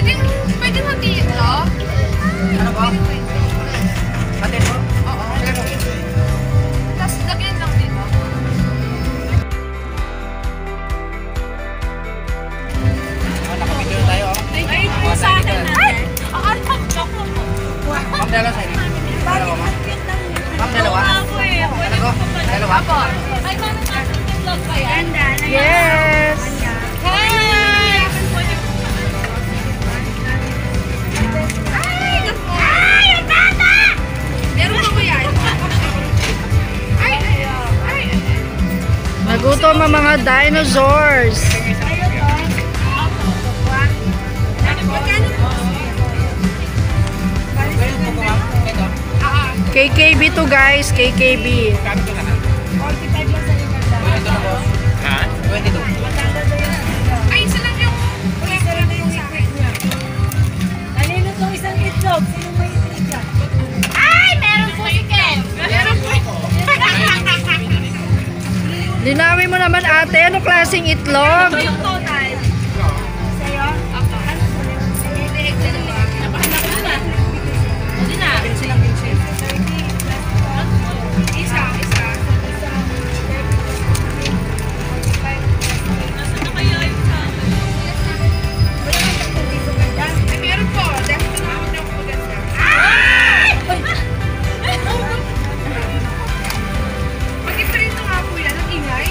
Pwede matiin to? Ano ba? Patin mo? Oo. Tapos lagyan lang dito. Nakapidyo na tayo. Ay, sa akin na. Ay! Ang alpag joke mo po. Ma'am, dalawa sa inyo. Dalawa, ma'am. Ma'am, dalawa. Ano ko? Dalawa? Ay, paano natin yung vlog ba yan? Yes! Hi! Ay, ang tata! Meron pa ba yan? Ay! Nagutom ang mga dinosaurs. KKB to guys, KKB. Ha? 22. Ay, isa lang yung sa akin. Kanino itong isang itlog? Sino may itlog dyan? Ay, meron po si Ken. Meron po. Linawin mo naman ate, ano klaseng itlog? Ito yung total. Sa'yo? Ako. Hindi, dalawa. Hindi na. Isa. Ay, meron po. Dahil tumawag niyo ako maganda. Ay! Mag-iprito nga po yan. Ang ingay.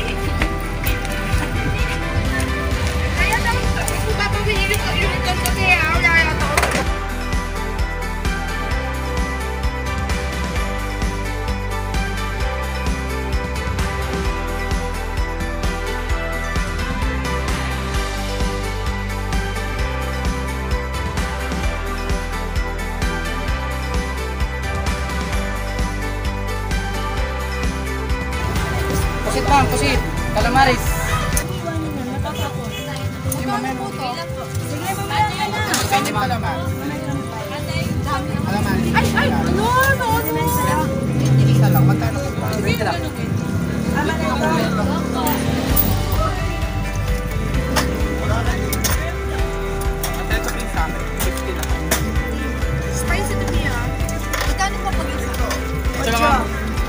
Kaya daw, papawihin yung ganda kaya. Wala yata ako. Pusit, ma'am. Pusit. Calamaris. Sige, mamaya ka na. Pwede, ma'am. Calamaris. Ay! Ano? Isa lang. Magkano po? 20 lang. Ama na ito. Spicy to me, ah. Magkano pa pag-isa ko? Ito lang, ma'am.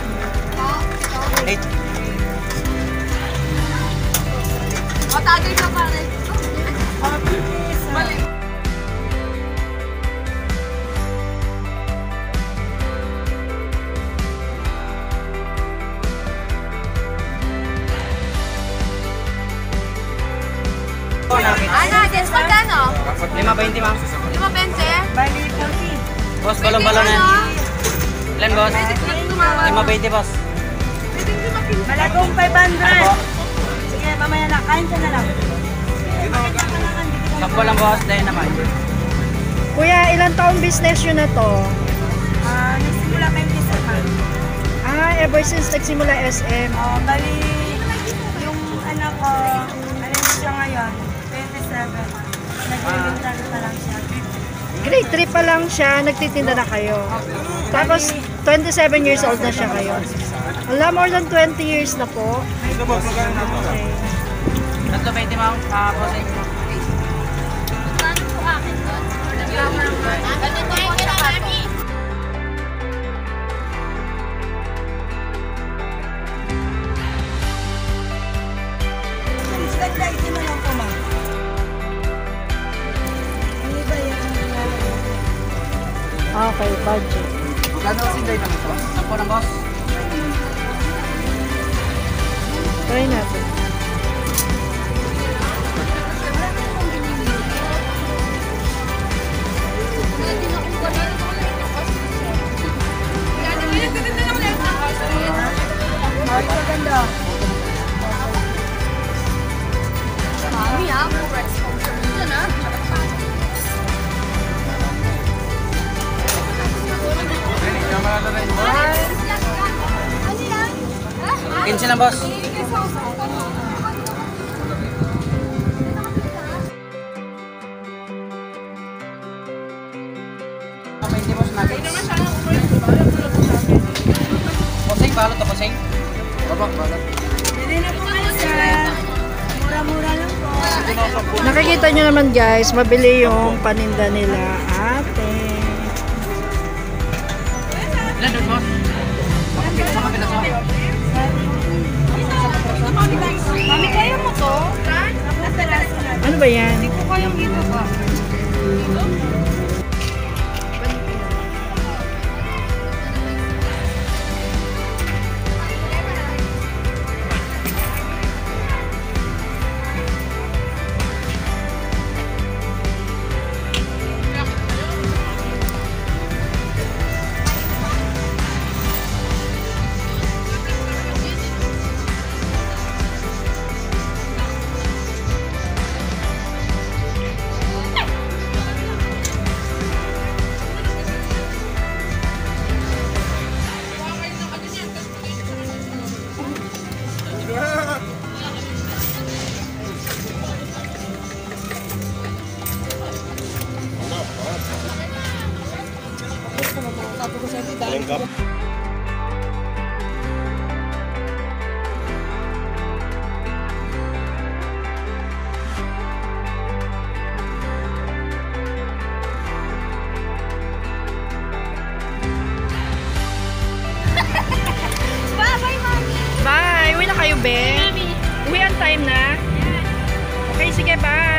8. O, tagay ka pa rin. Mali. Ano, Jess, magkano? 5.20, ma'am. 5.20? Bali, 40. Boss, balon-balon yan. Ilan, boss? 5.20, boss. Malagong 500. Sige, mamaya na. Kain ka na lang. Sakbo lang, boss. Dahil naman. Kuya, ilang taong business yun na to? Nagsimula kayong December. Ever since nagsimula SM. Bali, yung anak ko, alam siya ngayon, 27. Nag-elementary pa lang siya. Grade 3 pa lang siya, nagtitinda na kayo. Tapos, 27 years old na siya kayo. Wala, more than 20 years na po. Okay. 3.20, ma'am. Boss, Magkano po akin doon? Nagkama naman. Ganito po sa kato. Ganda, ito na lang po, ma'am. Ano ba yan? Okay, budget. Magkano sinday lang ito? Sakbo lang, boss. Try natin. Ay, maganda. Mami, ah. More responsibility na. Ano yan? 15 lang, boss. Posing, balot na posing. Babak, balot. Bili na po kayo sa mura-mura lang po. Nakikita nyo naman guys, mabili yung paninda nila ate. Ilan doon, boss? Sama pinaso. Mami, kaya mo to? Ano ba yan? Hindi ko kayang dito ba? Bye-bye, Mami. Bye! Uwi na kayo, be? Uwi ang time na? Okay, sige, bye!